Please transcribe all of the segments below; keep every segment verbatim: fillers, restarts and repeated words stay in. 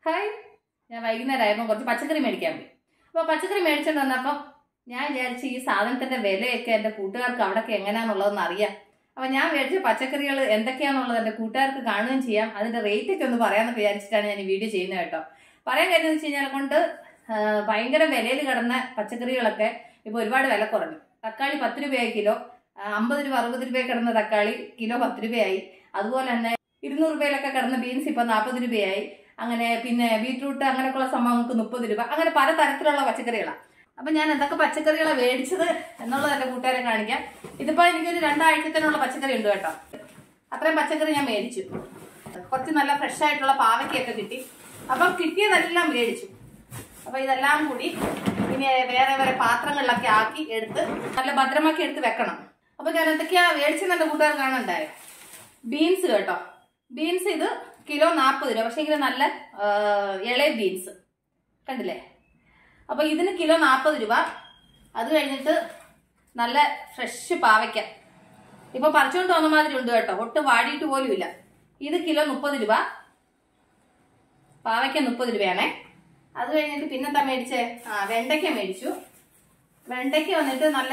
Hi, ഞാൻ വൈകുന്നേരമായപ്പോൾ കുറച്ച് പച്ചക്കറി മേടിക്കാൻ പോയി. അപ്പോൾ പച്ചക്കറി മേടിച്ചിട്ട് വന്നപ്പം ഞാൻ വിചാരിച്ചു ഈ സാധനത്തിന്റെ വിലയൊക്കെ എൻ്റെ കൂട്ടുകാർക്ക് അവിടെയൊക്കെ എങ്ങനെയാണെന്നുള്ളതെന്ന് അറിയാം. അപ്പോൾ ഞാൻ മേടിച്ച പച്ചക്കറികൾ എന്തൊക്കെയാണെന്നുള്ളത് എൻ്റെ കൂട്ടുകാർക്ക് കാണുകയും ചെയ്യാം. അതിന്റെ റേറ്റ് ഒക്കെ ഒന്ന് പറയാമെന്ന് വിചാരിച്ചിട്ടാണ് ഞാൻ ഈ വീഡിയോ ചെയ്യുന്നത് കേട്ടോ. പറയാൻ കഴിഞ്ഞെന്ന് വെച്ച് കഴിഞ്ഞാൽ കൊണ്ട് ഭയങ്കര വിലയിൽ കിടന്ന പച്ചക്കറികളൊക്കെ ഇപ്പോൾ ഒരുപാട് വില കുറഞ്ഞു. തക്കാളി പത്ത് രൂപയായി കിലോ, അമ്പത് രൂപ അറുപത് രൂപയിൽ കിടന്ന തക്കാളി കിലോ പത്ത് രൂപയായി. അതുപോലെ തന്നെ ഇരുന്നൂറ് രൂപയിലൊക്കെ കിടന്ന ബീൻസ് ഇപ്പം നാൽപ്പത് രൂപയായി. അങ്ങനെ പിന്നെ ബീറ്റ്റൂട്ട് അങ്ങനെയൊക്കെയുള്ള സംഭവങ്ങൾക്ക് മുപ്പത് രൂപ. അങ്ങനെ പല തരത്തിലുള്ള പച്ചക്കറികളാണ്. അപ്പം ഞാൻ എന്തൊക്കെ പച്ചക്കറികളാണ് മേടിച്ചത് എന്നുള്ളത് എൻ്റെ കൂട്ടുകാരെ കാണിക്കാം. ഇതിപ്പോൾ എനിക്കൊരു രണ്ടാഴ്ചത്തിനുള്ള പച്ചക്കറി ഉണ്ട് കേട്ടോ. അത്രയും പച്ചക്കറി ഞാൻ മേടിച്ചു. കുറച്ച് നല്ല ഫ്രഷ് ആയിട്ടുള്ള പാവയ്ക്കൊക്കെ കിട്ടി. അപ്പം കിട്ടിയതെല്ലാം മേടിച്ചു. അപ്പം ഇതെല്ലാം കൂടി ഇനി വേറെ വേറെ പാത്രങ്ങളിലൊക്കെ ആക്കി എടുത്ത് നല്ല ഭദ്രമാക്കി എടുത്ത് വെക്കണം. അപ്പം ഞാൻ എന്തൊക്കെയാ മേടിച്ചെന്ന് എൻ്റെ കൂട്ടുകാർ കാണണ്ടായോ. ബീൻസ് കേട്ടോ, ബീൻസ് ഇത് കിലോ നാൽപ്പത് രൂപ. പക്ഷേ എങ്കിലും നല്ല ഇളയ ബീൻസ് കണ്ടില്ലേ. അപ്പൊ ഇതിന് കിലോ നാൽപ്പത് രൂപ. അത് കഴിഞ്ഞിട്ട് നല്ല ഫ്രഷ് പാവയ്ക്ക ഇപ്പൊ പറിച്ചുകൊണ്ട് വന്ന മാതിരി ഉണ്ട് കേട്ടോ, ഒട്ടും വാടിയിട്ട് പോലും ഇല്ല. ഇത് കിലോ മുപ്പത് രൂപ. പാവയ്ക്ക മുപ്പത് രൂപയാണേ. അത് കഴിഞ്ഞിട്ട് പിന്നെന്താ മേടിച്ചേ, ആ വെണ്ടയ്ക്ക മേടിച്ചു. വെണ്ടയ്ക്ക വന്നിട്ട് നല്ല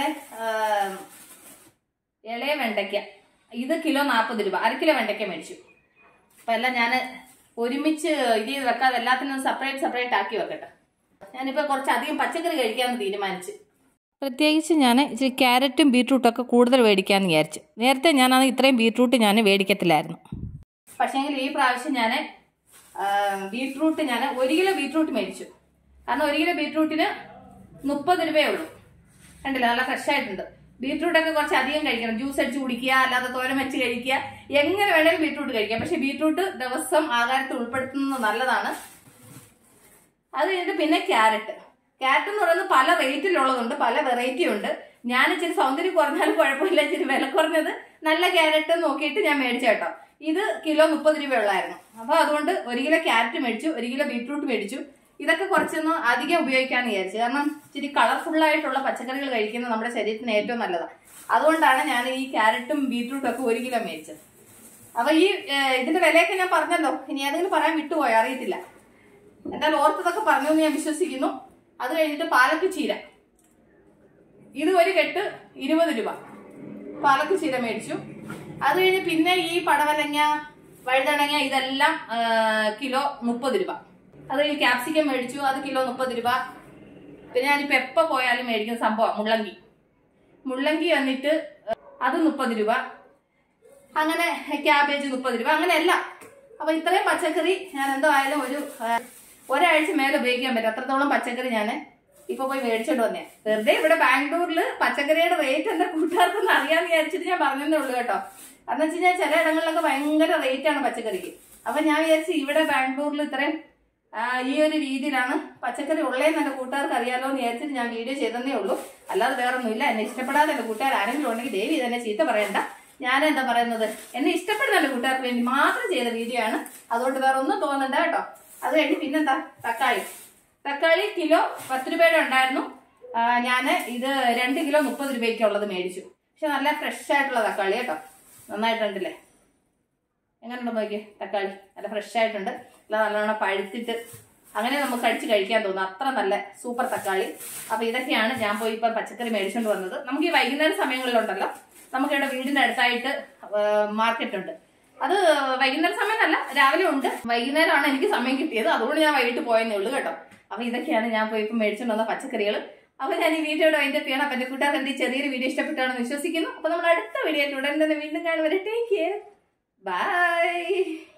ഇളയ വെണ്ടയ്ക്ക, ഇത് കിലോ നാൽപ്പത് രൂപ. അര കിലോ വെണ്ടയ്ക്ക മേടിച്ചു. അപ്പൊ എല്ലാം ഞാൻ ഒരുമിച്ച് ഇത് ചെയ്ത് വെക്കാതെ എല്ലാത്തിനും സെപ്പറേറ്റ് സെപ്പറേറ്റ് ആക്കി വെക്കട്ടെ. ഞാനിപ്പോൾ കുറച്ചധികം പച്ചക്കറി കഴിക്കാമെന്ന് തീരുമാനിച്ചു. പ്രത്യേകിച്ച് ഞാൻ ഇച്ചിരി ക്യാരറ്റും ബീട്രൂട്ടൊക്കെ കൂടുതൽ മേടിക്കാമെന്ന് വിചാരിച്ചു. നേരത്തെ ഞാനത് ഇത്രയും ബീട്രൂട്ട് ഞാൻ മേടിക്കത്തില്ലായിരുന്നു. പക്ഷേങ്കിൽ ഈ പ്രാവശ്യം ഞാൻ ബീട്രൂട്ട് ഞാൻ ഒരു കിലോ ബീട്രൂട്ട് മേടിച്ചു. കാരണം ഒരു കിലോ ബീട്രൂട്ടിന് മുപ്പത് രൂപയേ ഉള്ളൂ. കണ്ടില്ല, നല്ല ഫ്രഷ് ആയിട്ടുണ്ട്. ബീട്രൂട്ടൊക്കെ കുറച്ച് അധികം കഴിക്കണം. ജ്യൂസ് അടിച്ച് കുടിക്കുക, അല്ലാതെ തോരൻ വെച്ച് കഴിക്കുക, എങ്ങനെ വേണമെങ്കിലും ബീട്രൂട്ട് കഴിക്കാം. പക്ഷെ ബീട്രൂട്ട് ദിവസം ആഹാരത്തിൽ ഉൾപ്പെടുത്തുന്നത് നല്ലതാണ്. അത് കഴിഞ്ഞിട്ട് പിന്നെ ക്യാരറ്റ്. ക്യാരറ്റ് എന്ന് പറയുന്നത് പല റേറ്റിലുള്ളതുണ്ട്, പല വെറൈറ്റി ഉണ്ട്. ഞാൻ ഇച്ചിരി സൗന്ദര്യം കുറഞ്ഞാലും കുഴപ്പമില്ല, ഇച്ചിരി വില കുറഞ്ഞത് നല്ല ക്യാരറ്റ് നോക്കിയിട്ട് ഞാൻ മേടിച്ച കേട്ടോ. ഇത് കിലോ മുപ്പത് രൂപയുള്ളായിരുന്നു. അപ്പൊ അതുകൊണ്ട് ഒരു കിലോ ക്യാരറ്റ് മേടിച്ചു, ഒരു കിലോ ബീട്രൂട്ട് മേടിച്ചു. ഇതൊക്കെ കുറച്ചൊന്ന് അധികം ഉപയോഗിക്കാന്ന് വിചാരിച്ചു. കാരണം ഇച്ചിരി കളർഫുൾ ആയിട്ടുള്ള പച്ചക്കറികൾ കഴിക്കുന്നത് നമ്മുടെ ശരീരത്തിന് ഏറ്റവും നല്ലതാണ്. അതുകൊണ്ടാണ് ഞാൻ ഈ ക്യാരറ്റും ബീട്രൂട്ടും ഒക്കെ ഒരു കിലോ മേടിച്ചത്. അപ്പൊ ഈ ഇതിന്റെ വിലയൊക്കെ ഞാൻ പറഞ്ഞല്ലോ, ഇനി ഏതെങ്കിലും പറയാൻ വിട്ടുപോയോ അറിയത്തില്ല. എന്തായാലും ഓർത്തതൊക്കെ പറഞ്ഞു എന്ന് ഞാൻ വിശ്വസിക്കുന്നു. അത് കഴിഞ്ഞിട്ട് പാലക്ക് ചീര, ഇത് ഒരു കെട്ട് ഇരുപത് രൂപ. പാലക്ക് ചീര മേടിച്ചു. അത് കഴിഞ്ഞ് പിന്നെ ഈ പടവലങ്ങ, വഴുതനങ്ങ ഇതെല്ലാം കിലോ മുപ്പത് രൂപ. അത് കഴിഞ്ഞ് ക്യാപ്സിക്കം മേടിച്ചു, അത് കിലോ മുപ്പത് രൂപ. പിന്നെ ഞാനിപ്പോൾ എപ്പോൾ പോയാലും മേടിക്കുന്ന സംഭവം മുള്ളങ്കി. മുള്ളങ്കി വന്നിട്ട് അത് മുപ്പത് രൂപ. അങ്ങനെ ക്യാബേജ് മുപ്പത് രൂപ. അങ്ങനെ എല്ലാം. അപ്പൊ ഇത്രയും പച്ചക്കറി ഞാൻ എന്തായാലും ഒരു ഒരാഴ്ച മേലെ ഉപയോഗിക്കാൻ പറ്റും. അത്രത്തോളം പച്ചക്കറി ഞാൻ ഇപ്പൊ പോയി മേടിച്ചോണ്ട് വന്നേ. വെറുതെ ഇവിടെ ബാംഗ്ലൂരിൽ പച്ചക്കറിയുടെ റേറ്റ് എന്റെ കൂട്ടുകാർക്കൊന്നും അറിയാന്ന് വിചാരിച്ചിട്ട് ഞാൻ പറഞ്ഞതേ ഉള്ളൂ കേട്ടോ. കാരണം വെച്ച് കഴിഞ്ഞാൽ ചില ഇടങ്ങളിലൊക്കെ ഭയങ്കര റേറ്റ് ആണ് പച്ചക്കറിക്ക്. അപ്പൊ ഞാൻ വിചാരിച്ചു ഇവിടെ ബാംഗ്ലൂരിൽ ഇത്രയും ഈ ഒരു രീതിയിലാണ് പച്ചക്കറി ഉള്ളതെന്ന് എന്റെ കൂട്ടുകാർക്ക് അറിയാലോ എന്ന് വിചാരിച്ചിട്ട് ഞാൻ വീഡിയോ ചെയ്തതേ ഉള്ളൂ. അല്ലാതെ വേറെ ഒന്നുമില്ല. എന്നെ ഇഷ്ടപ്പെടാതെ എന്റെ കൂട്ടുകാർ ആരെങ്കിലും ഉണ്ടെങ്കിൽ ദേവി തന്നെ ചീത്ത പറയണ്ട. ഞാൻ എന്താ പറയുന്നത്, എന്നെ ഇഷ്ടപ്പെടുന്ന എന്റെ കൂട്ടുകാർക്ക് വേണ്ടി മാത്രം ചെയ്ത വീഡിയോ ആണ്. അതുകൊണ്ട് വേറെ ഒന്നും തോന്നണ്ട കേട്ടോ. അത് കഴിഞ്ഞ് പിന്നെന്താ, തക്കാളി. തക്കാളി കിലോ പത്ത് രൂപയുടെ ഉണ്ടായിരുന്നു. ഞാൻ ഇത് രണ്ട് കിലോ മുപ്പത് രൂപയ്ക്കുള്ളത് മേടിച്ചു. പക്ഷെ നല്ല ഫ്രഷ് ആയിട്ടുള്ള തക്കാളി കേട്ടോ. നന്നായിട്ടുണ്ടല്ലേ, എങ്ങനെയുണ്ടോ നോക്കിയേ. തക്കാളി നല്ല ഫ്രഷ് ആയിട്ടുണ്ട്. അല്ല നല്ലോണം പഴുത്തിട്ട് അങ്ങനെ നമുക്ക് അടിച്ച് കഴിക്കാൻ തോന്നും. അത്ര നല്ല സൂപ്പർ തക്കാളി. അപ്പൊ ഇതൊക്കെയാണ് ഞാൻ പോയി ഇപ്പം പച്ചക്കറി മേടിച്ചുകൊണ്ട് വന്നത്. നമുക്ക് ഈ വൈകുന്നേര സമയങ്ങളിലുണ്ടല്ലോ, നമുക്കിവിടെ വീടിന്റെ അടുത്തായിട്ട് മാർക്കറ്റ് ഉണ്ട്. അത് വൈകുന്നേര സമയമല്ല, രാവിലെ ഉണ്ട്. വൈകുന്നേരമാണ് എനിക്ക് സമയം കിട്ടിയത്, അതുകൊണ്ട് ഞാൻ വൈകിട്ട് പോയെന്നേ ഉള്ളൂ കേട്ടോ. അപ്പൊ ഇതൊക്കെയാണ് ഞാൻ പോയി ഇപ്പം മേടിച്ചുകൊണ്ട് വന്ന പച്ചക്കറികൾ. അപ്പൊ ഞാൻ ഈ വീഡിയോയുടെ വൈൻഡപ്പ് ചെയ്യണം. അപ്പൊ എന്റെ കൂട്ടുകാർ എന്റെ ചെറിയൊരു വീഡിയോ ഇഷ്ടപ്പെട്ടാണെന്ന് വിശ്വസിക്കുന്നു. അപ്പൊ നമ്മൾ അടുത്ത വീഡിയോയിൽ ഉടൻ തന്നെ വീണ്ടും കാണുവരെ. Take care, by.